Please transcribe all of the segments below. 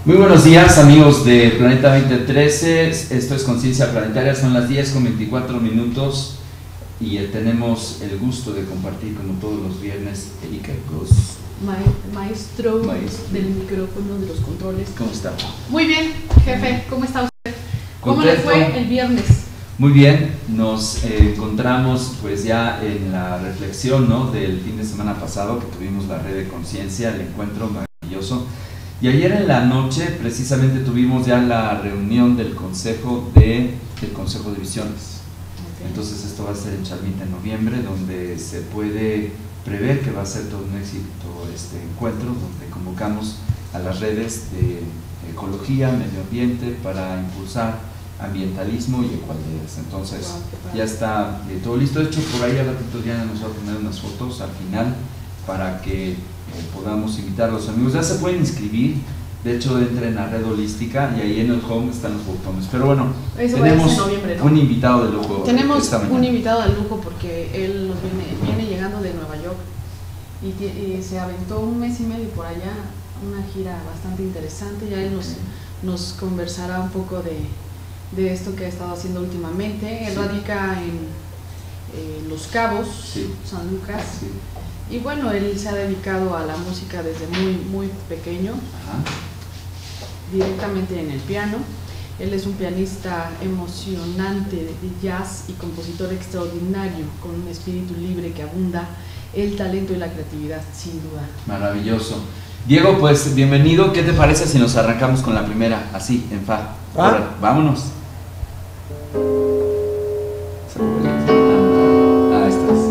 Muy buenos días, amigos de Planeta 2013. Esto es Conciencia Planetaria, son las 10:24 y tenemos el gusto de compartir, como todos los viernes, Erika Cos. Maestro del micrófono, de los controles. ¿Cómo está? Muy bien, jefe, ¿cómo está usted? ¿Cómo Contento. le fue el viernes? Muy bien, nos encontramos pues ya en la reflexión, ¿no?, del fin de semana pasado, que tuvimos la red de conciencia, el encuentro maravilloso. Y ayer en la noche precisamente tuvimos ya la reunión del Consejo de Visiones. Okay. Entonces esto va a ser en Chalmita en noviembre, donde se puede prever que va a ser todo un éxito este encuentro, donde convocamos a las redes de ecología, medio ambiente, para impulsar ambientalismo y ecualidades. Entonces ya está todo listo. De hecho, por ahí al ratito ya nos va a poner unas fotos al final para que podamos invitar a los amigos. Ya se pueden inscribir. De hecho, entren a Red Holística y ahí en el home están los botones. Pero bueno, eso tenemos en noviembre, ¿no? Un invitado de lujo. Tenemos un invitado de lujo porque él nos viene llegando de Nueva York y se aventó un mes y medio por allá, una gira bastante interesante. Ya él nos conversará un poco de esto que ha estado haciendo últimamente. Él radica en Los Cabos, sí, San Lucas. Sí. Y bueno, él se ha dedicado a la música desde muy pequeño. Ajá. Directamente en el piano. Él es un pianista emocionante de jazz y compositor extraordinario, con un espíritu libre que abunda el talento y la creatividad, sin duda. Maravilloso. Diego, pues bienvenido. ¿Qué te parece si nos arrancamos con la primera, así, en fa? Ahora, vámonos. Ahí estás.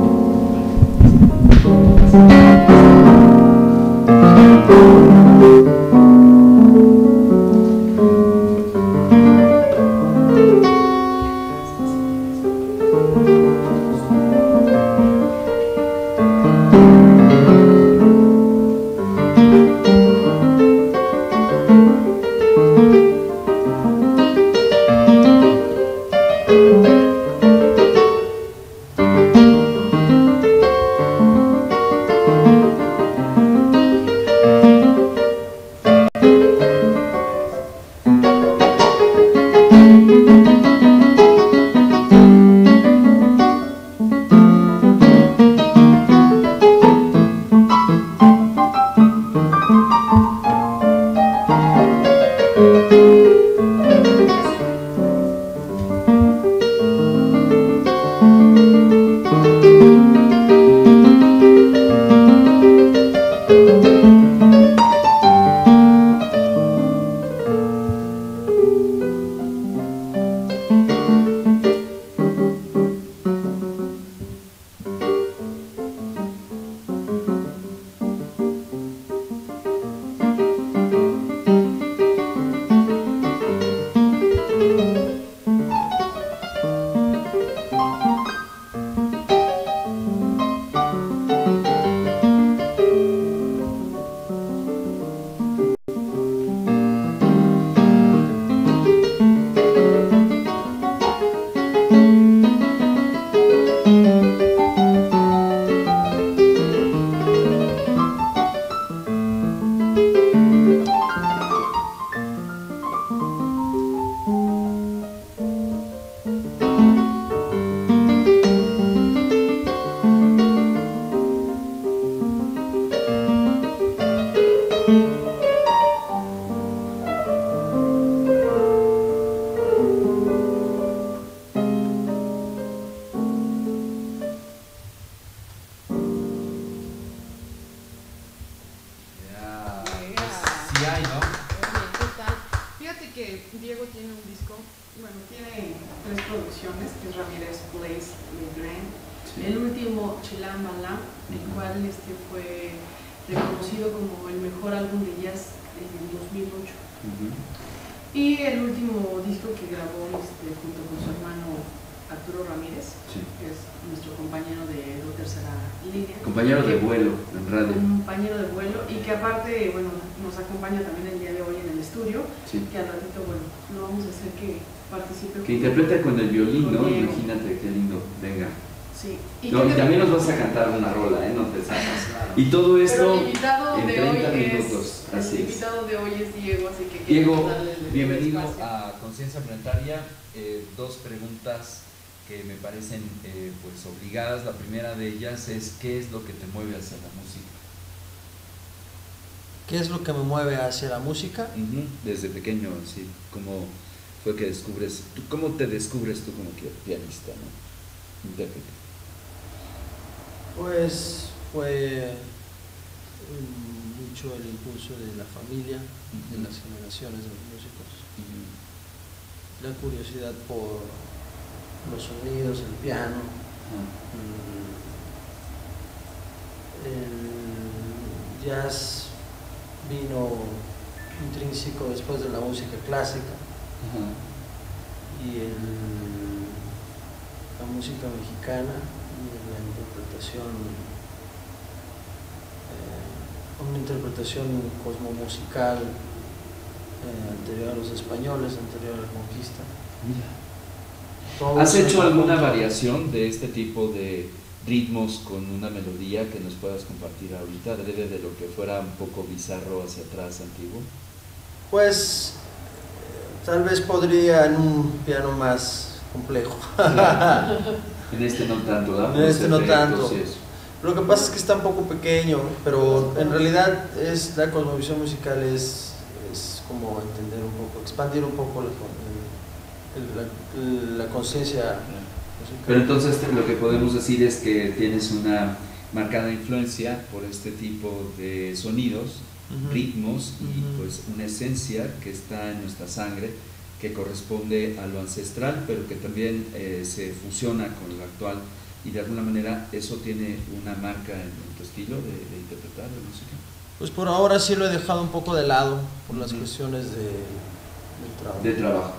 Compañero de vuelo en radio. Compañero de vuelo y que aparte, bueno, nos acompaña también el día de hoy en el estudio, sí. Que al ratito, bueno, lo vamos a hacer que participe. Que interprete con el violín, ¿no? Imagínate, qué lindo. Venga. Sí. No, y también nos vas a cantar una rola, no te sacas. Y todo esto pero el invitado en de 30 hoy minutos. el invitado de hoy es Diego, así que Diego, darle bienvenido espacio. a Conciencia Planetaria. Dos preguntas que me parecen pues obligadas. La primera de ellas es: ¿qué es lo que te mueve hacia la música? ¿Qué es lo que me mueve hacia la música? Desde pequeño, sí. ¿Cómo fue que descubres, cómo te descubres tú como pianista, ¿no? Intérprete. Pues fue mucho el impulso de la familia, de las generaciones de los músicos, la curiosidad por los sonidos, el piano, el jazz vino intrínseco después de la música clásica y la música mexicana y la interpretación, una interpretación cosmomusical anterior a los españoles, anterior a la conquista. ¿Has hecho alguna variación de este tipo de ritmos con una melodía que nos puedas compartir ahorita, de lo que fuera un poco bizarro hacia atrás, antiguo? Pues tal vez podría en un piano más complejo. En este no tanto, ¿verdad? En este no tanto. Sí, lo que pasa es que está un poco pequeño, pero en realidad es la cosmovisión musical es como entender un poco, expandir un poco la conciencia musical. Pero entonces lo que podemos decir es que tienes una marcada influencia por este tipo de sonidos, ritmos y pues una esencia que está en nuestra sangre, que corresponde a lo ancestral, pero que también se fusiona con lo actual, y de alguna manera eso tiene una marca en tu estilo de interpretar la música. Pues por ahora sí lo he dejado un poco de lado por las cuestiones de trabajo.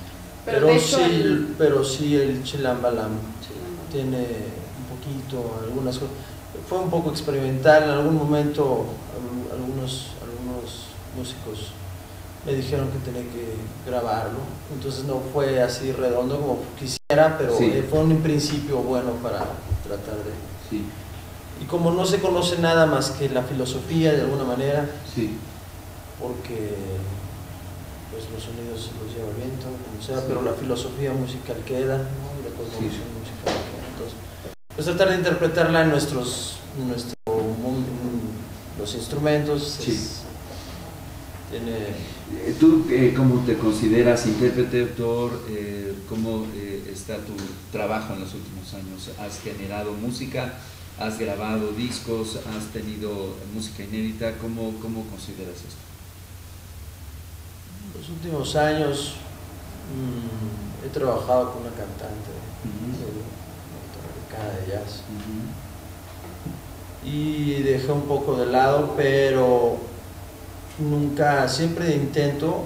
Pero sí el chilambalam tiene un poquito, algunas cosas. Fue un poco experimental, en algún momento algunos músicos me dijeron que tenía que grabarlo, entonces no fue así redondo como quisiera, pero fue un principio bueno para tratar de... Sí. Y como no se conoce nada más que la filosofía de alguna manera, porque pues los sonidos se los lleva el viento, como sea, pero la filosofía musical queda, ¿no? Y la cosmovisión musical queda. Entonces, pues tratar de interpretarla en los instrumentos. ¿Tú cómo te consideras intérprete, autor? ¿Cómo está tu trabajo en los últimos años? ¿Has generado música? ¿Has grabado discos? ¿Has tenido música inédita? ¿Cómo consideras esto? Los últimos años he trabajado con una cantante norteamericana de jazz y dejé un poco de lado, pero nunca, siempre intento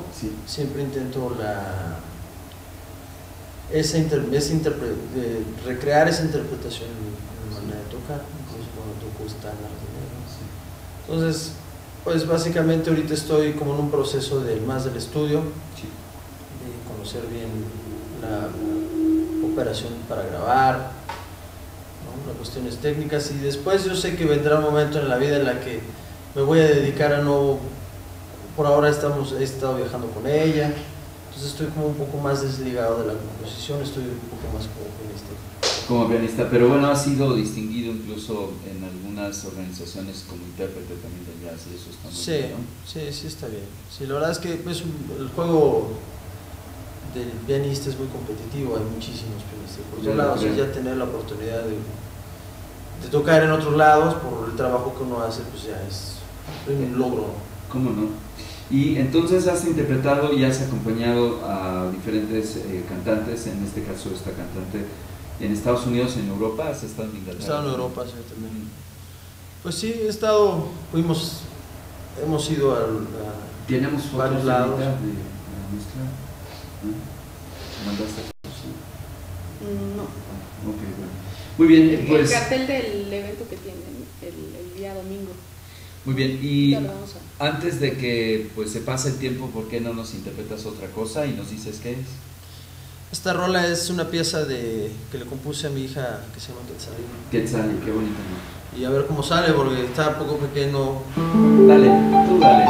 recrear esa interpretación en mi manera de tocar, incluso cuando toco estándares de negro. Entonces, pues básicamente ahorita estoy como en un proceso más del estudio, de conocer bien la operación para grabar, ¿no? Las cuestiones técnicas, y después yo sé que vendrá un momento en la vida en la que me voy a dedicar a nuevo. Por ahora he estado viajando con ella, entonces estoy como un poco más desligado de la composición, estoy un poco más como pianista. Como pianista, pero bueno, ha sido distinguido incluso en algunas organizaciones como intérprete también de jazz, y eso está muy bien, ¿no? Sí, está bien. Sí, la verdad es que el juego del pianista es muy competitivo, hay muchísimos pianistas por todos lados, y ya tener la oportunidad de tocar en otros lados por el trabajo que uno hace, pues ya es un logro. ¿Cómo no? Y entonces has interpretado y has acompañado a diferentes cantantes, en este caso esta cantante, en Estados Unidos, en Europa. ¿Has estado en Inglaterra? He estado en Europa, sí, también. Pues sí, hemos ido a ¿Tenemos varios lados. De la mezcla? ¿Mandaste fotos? No. Ok, bueno. Muy bien, pues... El cartel del evento que tienen el día domingo. Muy bien, y antes de que pues se pase el tiempo, ¿por qué no nos interpretas otra cosa y nos dices qué es? Esta rola es una pieza que le compuse a mi hija que se llama Quetzalí. Quetzalí, qué bonito, ¿no? Y a ver cómo sale porque está un poco pequeño. Dale, tú dale.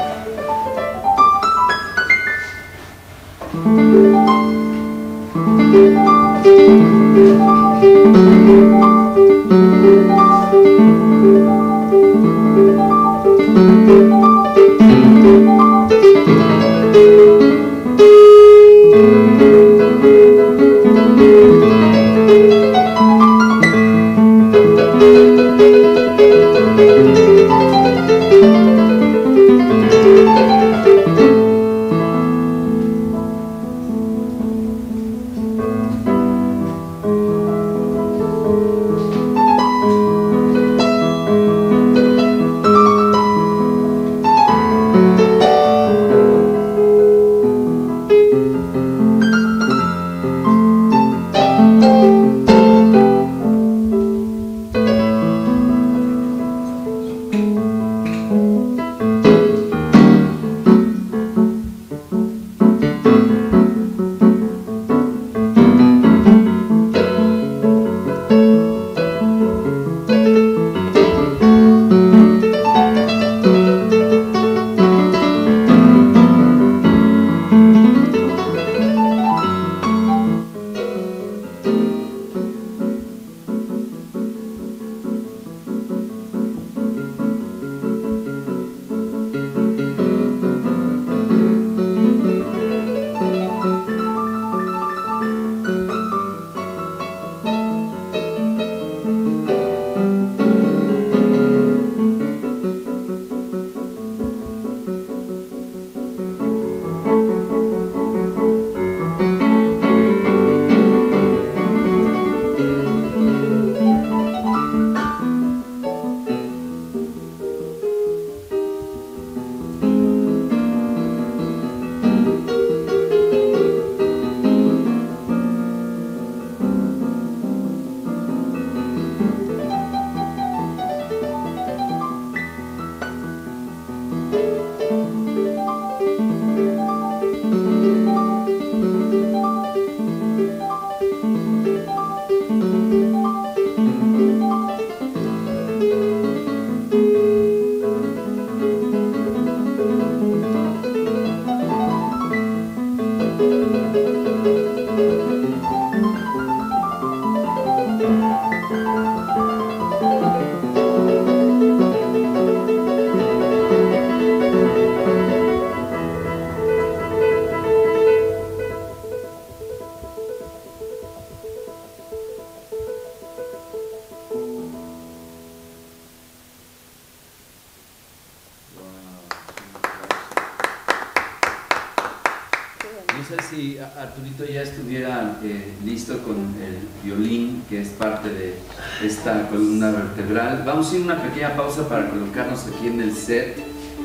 No sé si Arturito ya estuviera listo con el violín, que es parte de esta columna vertebral. Vamos a ir a una pequeña pausa para colocarnos aquí en el set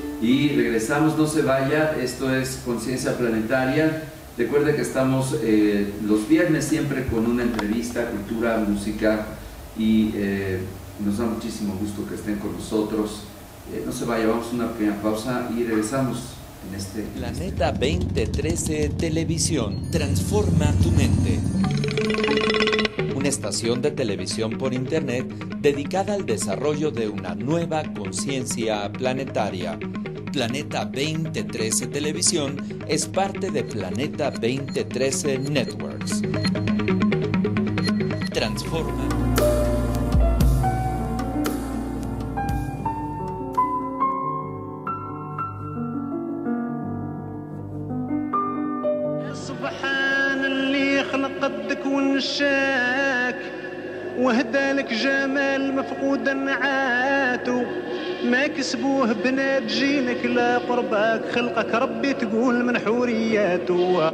y regresamos, no se vaya. Esto es Conciencia Planetaria. Recuerde que estamos los viernes siempre con una entrevista, cultura, música, y nos da muchísimo gusto que estén con nosotros. No se vaya, vamos a una pequeña pausa y regresamos. En este Planeta 2013 Televisión. Transforma tu mente. Una estación de televisión por internet dedicada al desarrollo de una nueva conciencia planetaria. Planeta 2013 Televisión es parte de Planeta 2013 Networks. Transforma. قدك ونشاك وهدالك جمال مفقود نعاتو ما كسبوه بنات جيلك لا قرباك خلقك ربي تقول من حورياتو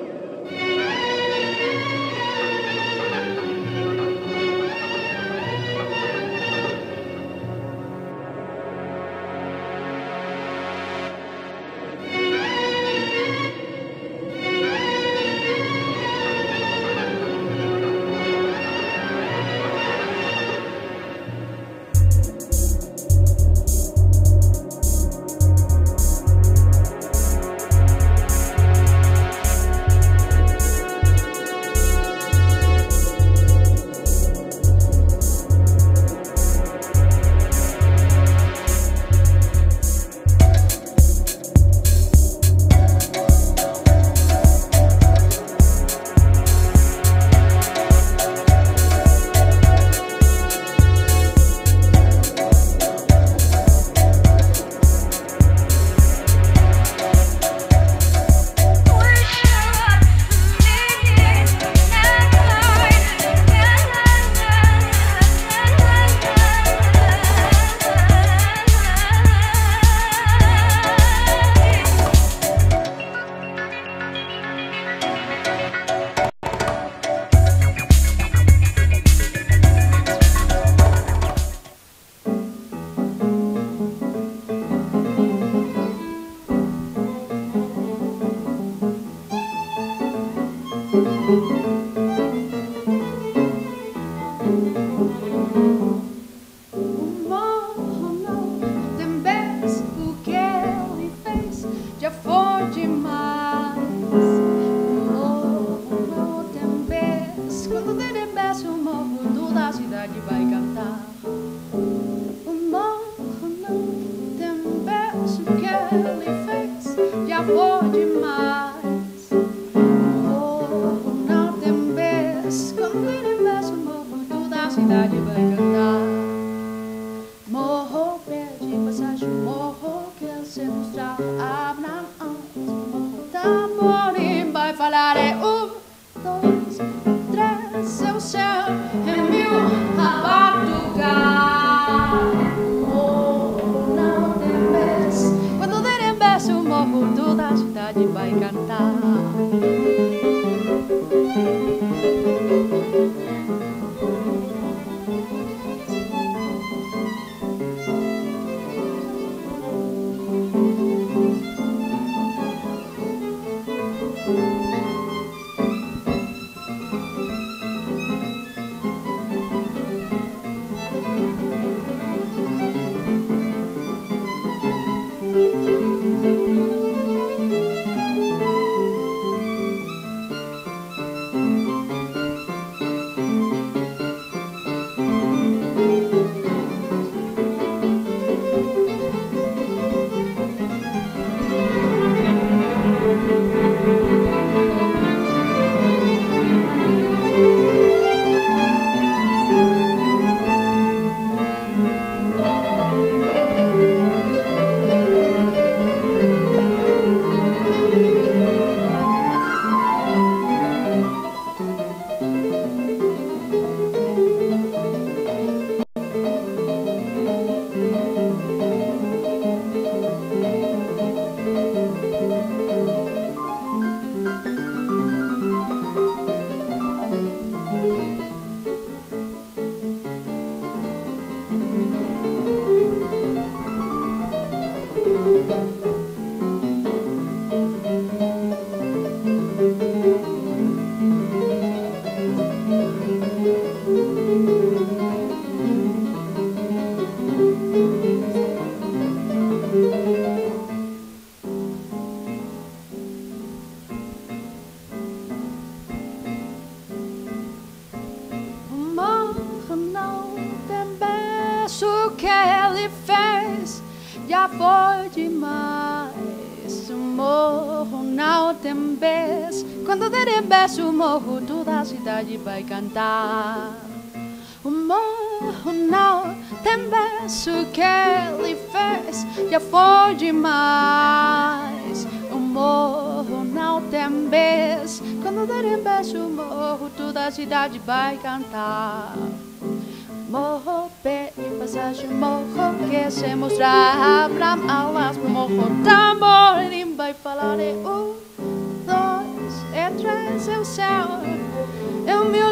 o que ele fez já foi demais. O morro não tem vez. Quando der beijo, o morro toda a cidade vai cantar. O morro não tem vez. O que ele fez já foi demais. O morro não tem vez. Quando der beijo, o morro toda a cidade vai cantar. Morro, pé e passagem, morro que se mostrar para alas pro morro. Tamborim vai falar de 1, 2 e 3 é o céu. É o meu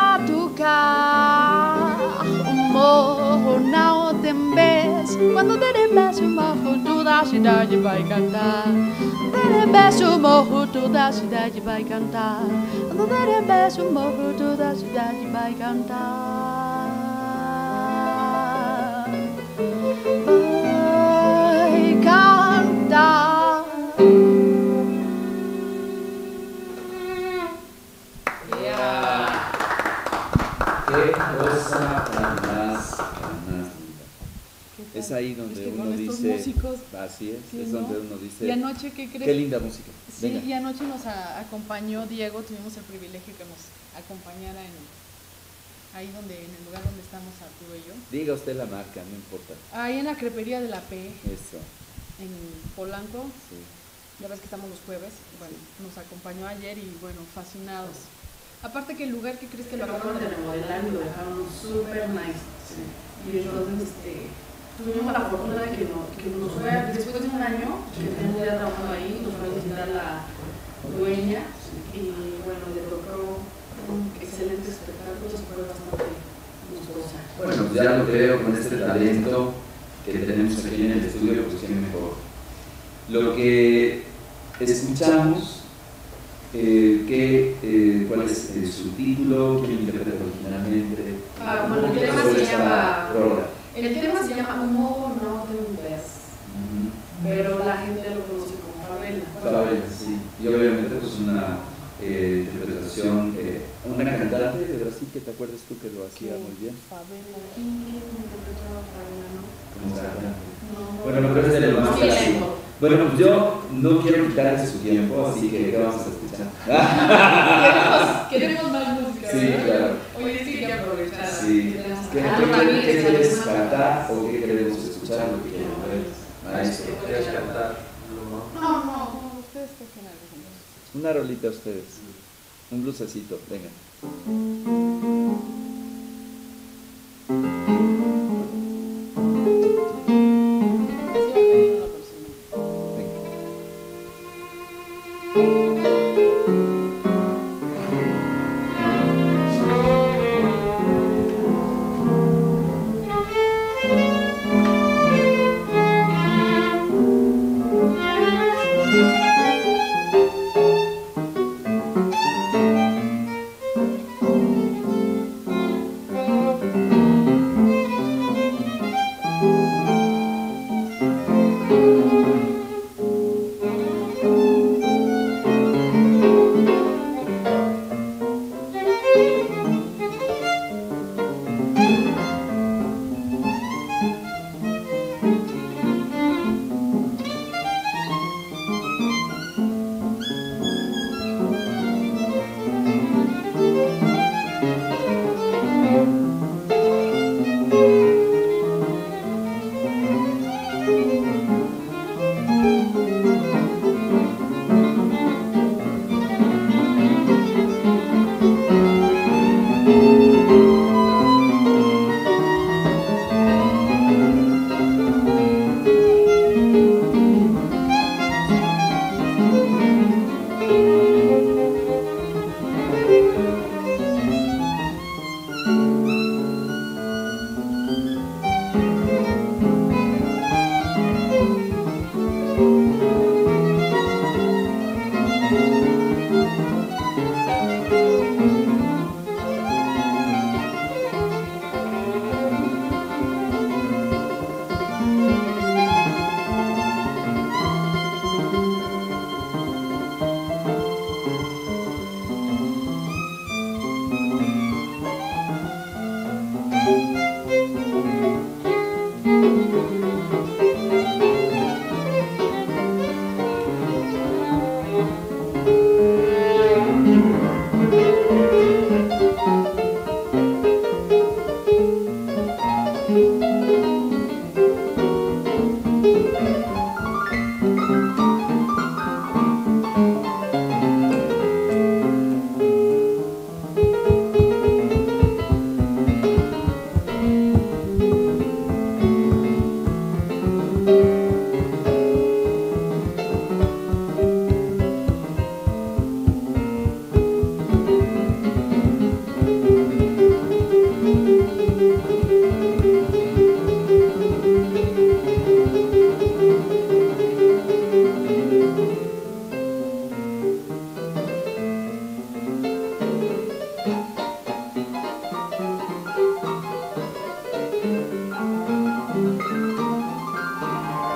batucar. O morro não tem vez. Quando der beijo, o morro toda a cidade vai cantar. Der beijo, o morro toda a cidade vai cantar. Quando der beijo, o morro toda a cidade vai cantar. Vai cantar. Qué cosa tan más linda. Es ahí donde Es que uno con estos dice, músicos, así es, sí, es ¿no? donde uno dice, Y anoche, ¿qué crees? qué linda música. Sí, Venga. y anoche nos acompañó Diego, tuvimos el privilegio que nos acompañara ahí donde, en el lugar donde estamos Arturo y yo. Diga usted la marca, no importa. Ahí en la crepería de la P, Eso, en Polanco, sí. ya ves que estamos los jueves, bueno, nos acompañó ayer y bueno, fascinados. Aparte que el lugar, ¿qué crees que lo acabaron de remodelar y lo dejaron súper nice? Sí. Y entonces tuvimos la fortuna de que nos fue, después de un año que tenemos ya trabajando ahí, nos fue a visitar la dueña y bueno, le tocó un excelente espectáculo, se fue bastante gustosa. Bueno, pues ya lo creo, con este talento que tenemos aquí en el estudio, pues qué mejor. Lo que escuchamos, ¿cuál es su título? ¿Quién interpreta originalmente? Bueno, el tema se llama... Rola. El tema se llama Un Morro No Te Ves, pero la gente lo conoce como Favela. Favela, sí. Y obviamente pues una interpretación, una cantante de Brasil que te acuerdas tú que lo hacía muy bien. Favela, ¿quién interpretaba Favela, no? Como cantante. No. Bueno, pero es de lo más clásico. Bueno, pues yo no quiero quitarle su tiempo, así que ¿qué vamos a escuchar? Queremos más música, Sí, ¿verdad? claro. Oye, sí que aprovechar. Sí. ¿Qué quieres cantar o qué queremos escuchar? Lo que queremos ver. Maestro. ¿Quieres cantar? No, ustedes toquen algo. Una rolita a ustedes. Un blusecito, venga.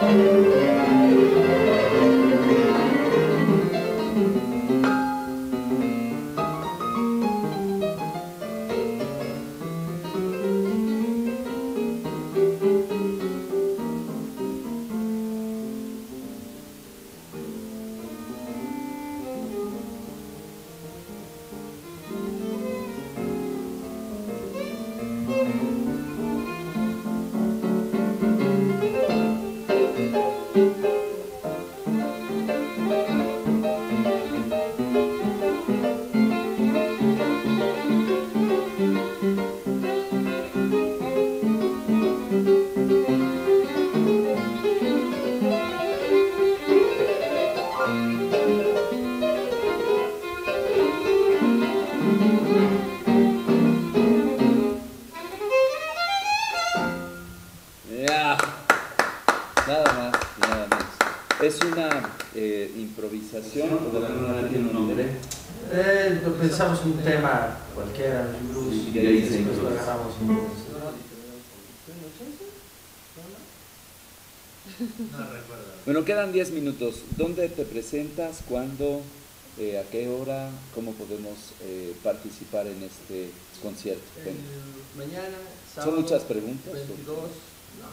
Nada más y nada menos. ¿Es una improvisación o de alguna manera tiene un nombre? Pensamos un tema cualquiera, un blues, y de ahí se después lo agarramos. Bueno, quedan 10 minutos. ¿Dónde te presentas? ¿Cuándo? ¿A qué hora? ¿Cómo podemos participar en este concierto? Mañana, sábado. ¿Son muchas preguntas? 22. No.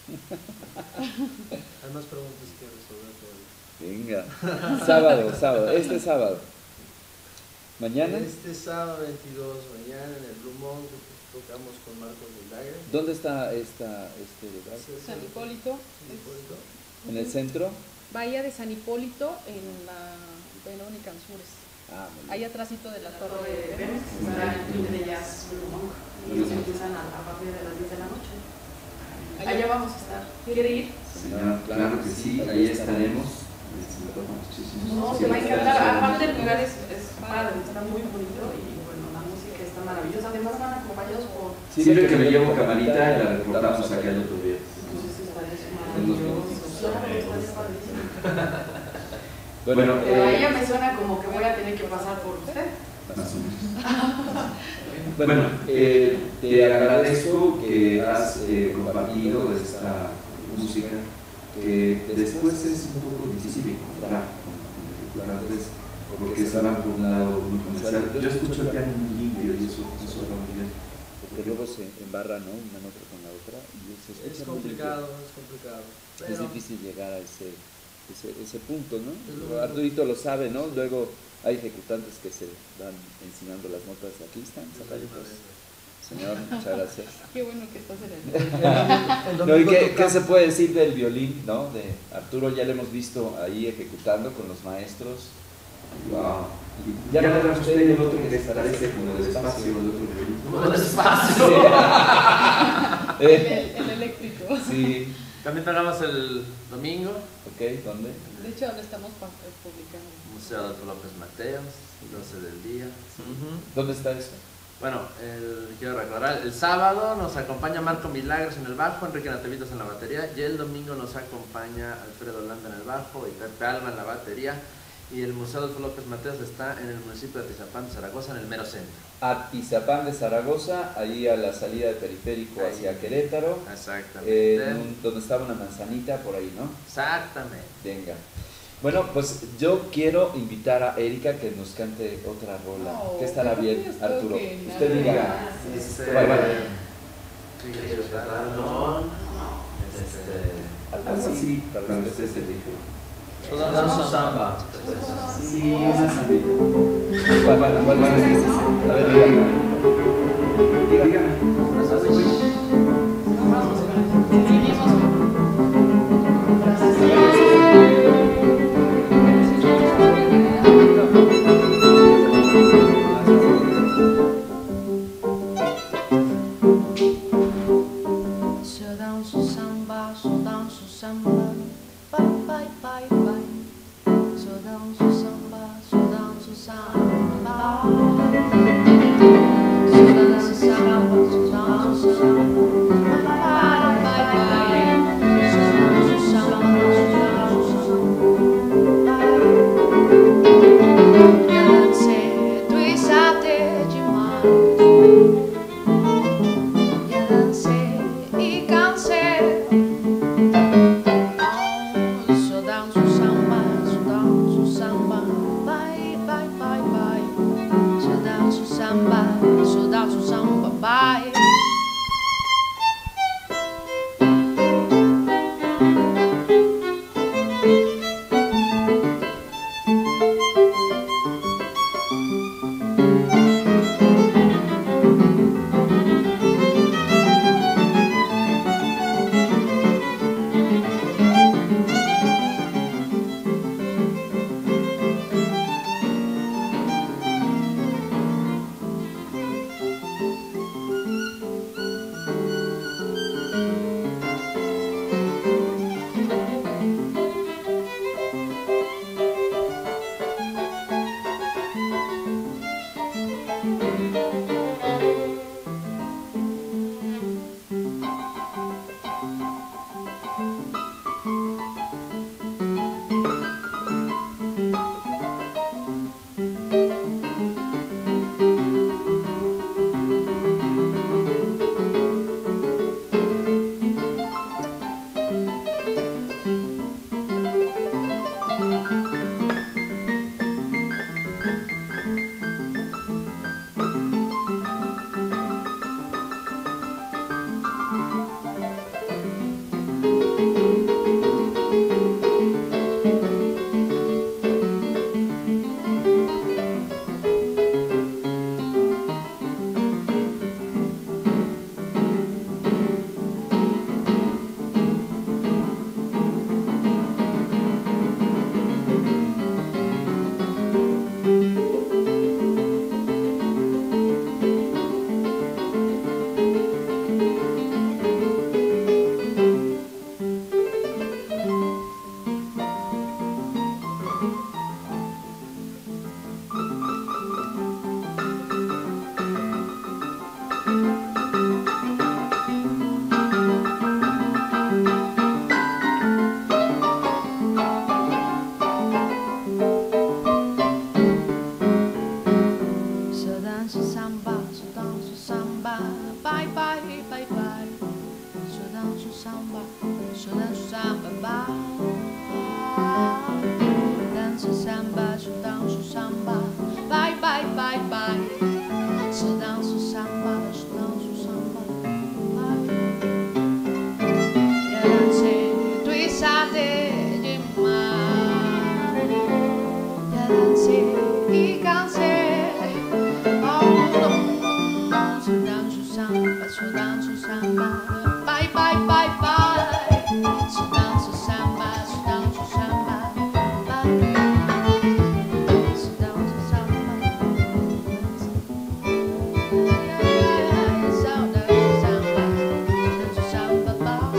Hay más preguntas que resolver todavía. Venga. Sábado. Este sábado. ¿Mañana? Este sábado 22, mañana en el Blue Monk tocamos con Marcos Milagre. ¿Dónde está este lugar? San Hipólito. ¿En el centro? Bahía de San Hipólito en la Verónica Anzures. Ah, muy bien. Ahí atrásito de la torre de Venus está el club de jazz Blue Monk. Y ellos empiezan a partir de las 10 de la noche. Allá vamos a estar. ¿Quiere ir? Señor, claro que sí, ahí estaremos. No, te va a encantar. Aparte el lugar es padre, está muy bonito y bueno, la música está maravillosa. Además van acompañados por... Siempre que me llevo camarita la reportamos acá el otro día. Entonces es maravilloso. Bueno, Pero a ella me suena como que voy a tener que pasar por usted. más o menos. Bueno, te agradezco que has compartido esta música, que después es un poco difícil encontrar, porque se van por un lado muy comercial. Yo escucho el piano muy limpio y eso va muy bien. Porque luego se embarra, ¿no? Una nota con la otra. Y Es complicado, es complicado. Pero es difícil llegar a ese punto, ¿no? Arturito lo sabe, ¿no? Luego hay ejecutantes que se van enseñando las notas. Aquí están, sacaditos. Señor, muchas gracias. Qué bueno que estás en el... No, ¿y qué se puede decir del violín, no? De Arturo, ya lo hemos visto ahí ejecutando con los maestros. Wow. Ya no usted el otro que parece como del espacio, el otro violín. como el espacio. El eléctrico. Sí. También tocamos el domingo, Ok, ¿dónde? De hecho, lo estamos publicando. Museo Adolfo López Mateos, 12 del día. ¿Dónde está eso? Bueno, quiero recordar, el sábado nos acompaña Marco Milagres en el bajo, Enrique Natavitas en la batería, y el domingo nos acompaña Alfredo Landa en el bajo y Pepe Alba en la batería. Y el Museo Adolfo López Mateos está en el municipio de Atizapán de Zaragoza, en el mero centro. Atizapán de Zaragoza, ahí a la salida del periférico Ahí. hacia Querétaro, Exactamente. donde estaba una manzanita por ahí, ¿no? Exactamente. Venga. Bueno, pues yo quiero invitar a Erika que nos cante otra rola. No, ¿Qué estará pero bien, tienes Arturo? toque, Usted nada. diga. Bueno, Algo así, para usted se dijo. Danza samba. Sí, una sandita. ¿Cuál es? A ver, dígame. Dígame. samba, so danzo samba, ba. Danzo samba, so danzo samba, bye bye bye bye. So danzo samba, so danzo samba, bye. Ya dancé twisate de mar, ya dancé y cansé. So danzo samba, bye bye bye bye. So danzo samba, bye. So danzo samba, so danzo samba, bye.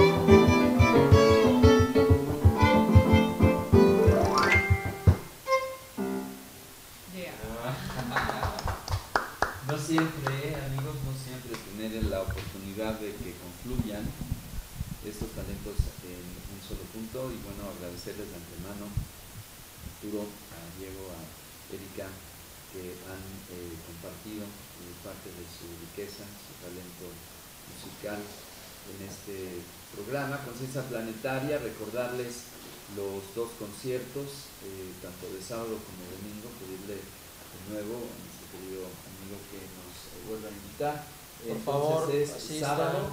No siempre, amigos, no siempre tener la oportunidad de que confluyan estos talentos en un solo punto. Y bueno, agradecerles de antemano a Arturo, a Diego, a Erika, que han compartido parte de su riqueza, su talento musical en este programa. Conciencia Planetaria, recordarles los dos conciertos, tanto de sábado como de domingo, pedirle de nuevo a nuestro querido amigo que nos vuelva a invitar. Por favor, es asistan.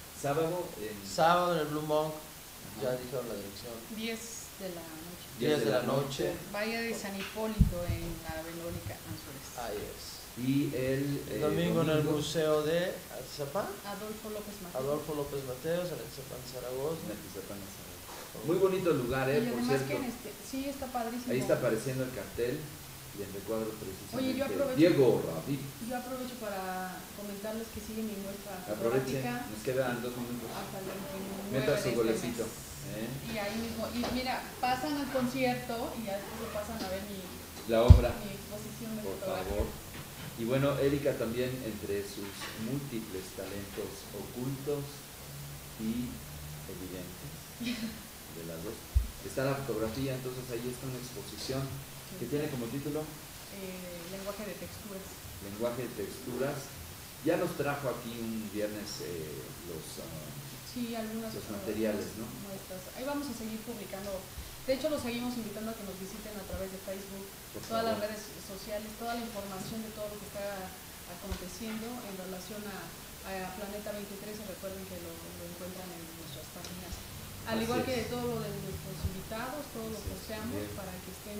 sábado En el Blue Monk, ya dijeron la dirección. 10 de la noche. 10 de la noche. Valle de San Hipólito en la Verónica Anzures. Ahí es. Y el domingo en el Museo de Atizapán. Adolfo López Mateos. Adolfo López Mateos, en Atizapán, Zaragoza. Muy bonito lugar, Y por además cierto. que sí, está padrísimo. Ahí está apareciendo el cartel y el recuadro precisamente. Oye, yo aprovecho, Diego Rabí. yo aprovecho para comentarles que sigue mi muestra Aprovechen, fotográfica nos quedan 2 minutos. hasta el 29 Meta de su este golecito. mes. Y ahí mismo, y mira, pasan al concierto y ya después lo pasan a ver mi La obra, exposición de por fotografía. favor. Y bueno, Erika también, entre sus múltiples talentos ocultos y evidentes, de las dos, está la fotografía. Entonces ahí está una exposición que tiene como título Lenguaje de texturas. Lenguaje de texturas. Ya nos trajo aquí un viernes Sí, algunas materiales, ¿no? Muestras. Ahí vamos a seguir publicando. De hecho, los seguimos invitando a que nos visiten a través de Facebook, Por todas las favor. redes sociales, toda la información de todo lo que está aconteciendo en relación a Planeta 23. Recuerden que lo encuentran en nuestras páginas. Al igual que de todo lo de nuestros invitados, todo lo posteamos para que estén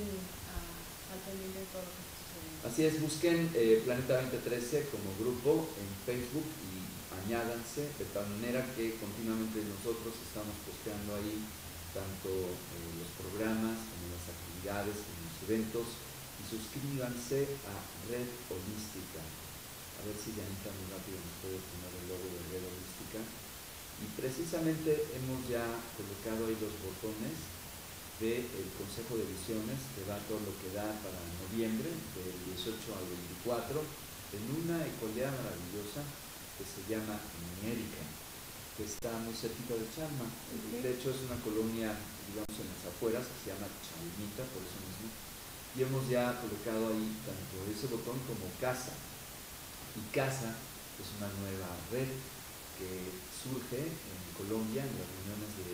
al pendiente de todo lo que está sucediendo. Así es, busquen Planeta 2013 como grupo en Facebook y añádanse, de tal manera que continuamente nosotros estamos posteando ahí tanto los programas como las actividades, como los eventos, y suscríbanse a Red Holística. A ver si Janita muy rápido nos puede poner el logo de Red Holística. Y precisamente hemos ya colocado ahí los botones del Consejo de Visiones, que va todo lo que da para noviembre, del 18 al 24, en una ecoaldea maravillosa que se llama América, que está muy cerquita de Chalma. De hecho es una colonia, digamos, en las afueras, que se llama Chalmita, por eso mismo. Y hemos ya colocado ahí tanto ese botón como Casa. Y Casa es una nueva red que surge en Colombia en las reuniones de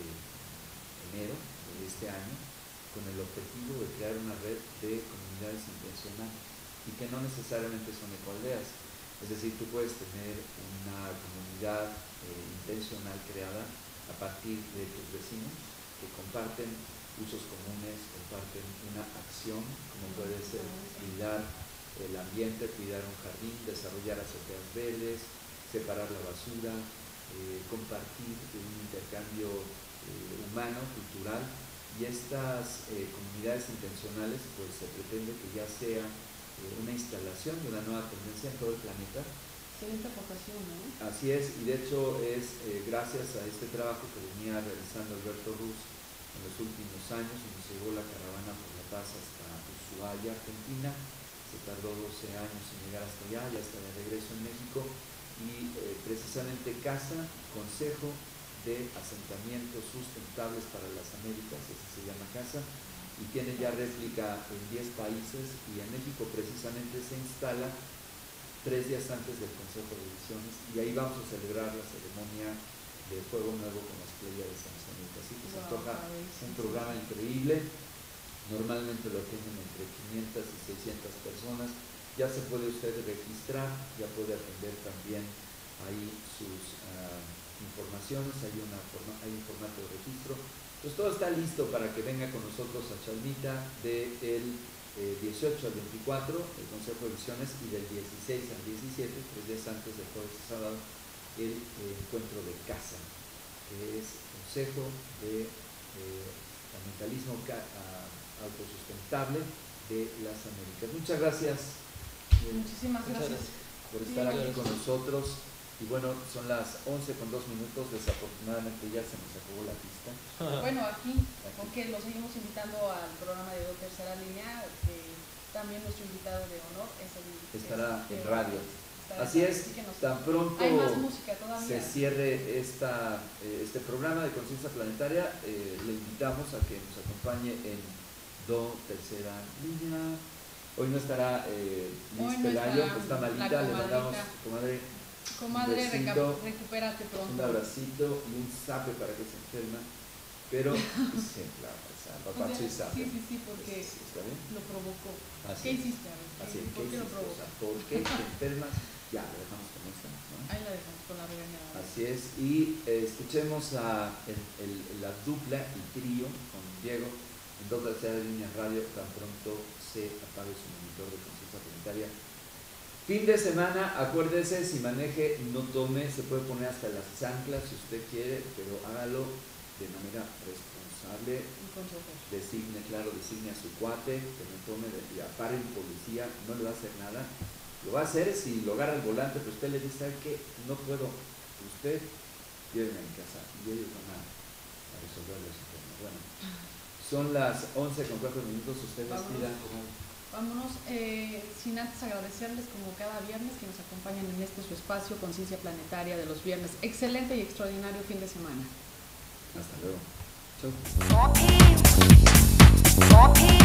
enero de este año, con el objetivo de crear una red de comunidades intencionales y que no necesariamente son ecoaldeas. Es decir, tú puedes tener una comunidad intencional creada a partir de tus vecinos que comparten usos comunes, comparten una acción, como puede ser cuidar el ambiente, cuidar un jardín, desarrollar azoteas verdes, separar la basura, compartir un intercambio humano, cultural, y estas comunidades intencionales pues se pretende que ya sea una instalación de una nueva tendencia en todo el planeta. Excelente aportación, ¿no? Así es, y de hecho es gracias a este trabajo que venía realizando Alberto Ruz en los últimos años, y nos llevó la caravana por la paz hasta Ushuaia, Argentina. Se tardó 12 años en llegar hasta allá, ya está de regreso en México, y precisamente CASA, Consejo de Asentamientos Sustentables para las Américas, así se llama CASA, y tiene ya réplica en 10 países, y en México precisamente se instala 3 días antes del Consejo de Visiones, y ahí vamos a celebrar la ceremonia de Fuego Nuevo con las Pléyades Amazónicas. Así que se Wow, antoja sí, un sí, programa increíble. Normalmente lo tienen entre 500 y 600 personas. Ya se puede usted registrar, ya puede atender también ahí sus informaciones, hay un formato de registro. Pues todo está listo para que venga con nosotros a Chalmita del 18 al 24, el Consejo de Visiones, y del 16 al 17, 3 días antes del jueves y sábado, el encuentro de casa, que es Consejo de Ambientalismo Autosustentable de las Américas. Muchas gracias. Muchísimas gracias por estar aquí con nosotros. Y bueno, son las 11:02, desafortunadamente ya se nos acabó la pista. Bueno, aquí, porque lo seguimos invitando al programa de Tercera Línea, que también nuestro invitado de honor estará en radio. Así es, tan pronto hay más música todavía. Se cierre este programa de Conciencia Planetaria, le invitamos a que nos acompañe en Do Tercera Línea. Hoy no estará Liz Pelayo, pues está malita, le mandamos, comadre, recupérate pronto. Un abracito y un zape para que se enferma, pero sí, claro, papacho y zape. Sí, porque lo provocó. Así ¿Qué hiciste? ¿Por qué lo provocó? ¿Por qué te enfermas? Ya, lo dejamos con esta, ¿no? Ahí la dejamos con la regañada. Así es, y escuchemos a la dupla, el trío, con Diego, en Do Tercera Línea Radio, tan pronto se apague su monitor de Conciencia Planetaria. Fin de semana, acuérdese, si maneje, no tome, se puede poner hasta las chanclas si usted quiere, pero hágalo de manera responsable. Designe a su cuate, que no tome, pare en policía, no le va a hacer nada. Lo va a hacer si lo agarra el volante, pero usted le dice, ¿sabe qué? No puedo. Usted, llévenme a mi casa y ellos van a resolver ese tema. Bueno, son las 11:04, usted despida. Vámonos, sin antes agradecerles como cada viernes que nos acompañan en su espacio Conciencia Planetaria de los viernes. Excelente y extraordinario fin de semana. Hasta luego. Chau.